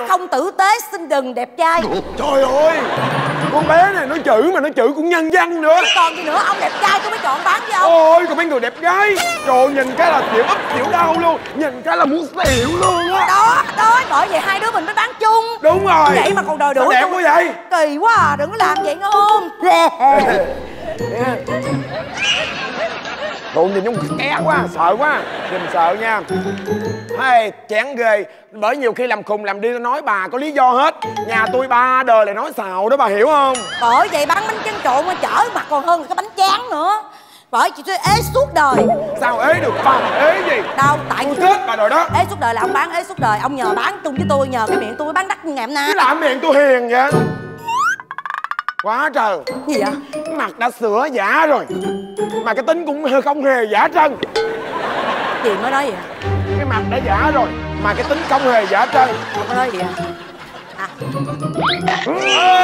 không tử tế, xinh đừng đẹp trai. Trời ơi, con bé này nói chữ mà nói chữ cũng nhân văn nữa. Còn gì nữa, ông đẹp trai tôi mới chọn bán với ông. Ôi, còn mấy người đẹp gái. Trời ơi, nhìn cái là tiểu ấp tiểu đau luôn. Nhìn cái là muốn xỉu luôn á. Đó, bởi vậy hai đứa mình mới bán chung. Đúng rồi. Vậy mà còn đòi đuổi. Đẹp quá vậy. Kỳ quá à, đừng có làm vậy ngon. Trời, nhìn giống ké quá, sợ quá. Nhìn sợ nha. Hay, chán ghê. Bởi nhiều khi làm khùng làm đi nói bà có lý do hết. Nhà tôi ba đời lại nói xạo đó, bà hiểu không? Bởi vậy bán bánh tráng trộn mà chở mặt còn hơn cái bánh tráng nữa. Bởi chị tôi ế suốt đời. Sao ế được bà? Ế gì? Đâu, tại tôi chết bà rồi đó. Ế suốt đời là ông bán ế suốt đời. Ông nhờ bán chung với tôi, nhờ cái miệng tôi mới bán đắt như ngày hôm nay. Cái làm miệng tôi hiền vậy? Quá trời. Gì vậy? Cái mặt đã sửa giả rồi mà cái tính cũng không hề giả trân. Gì mới nói vậy? Cái mặt đã giả rồi mà cái tính không hề giả trân. Ông có nói gì vậy? À.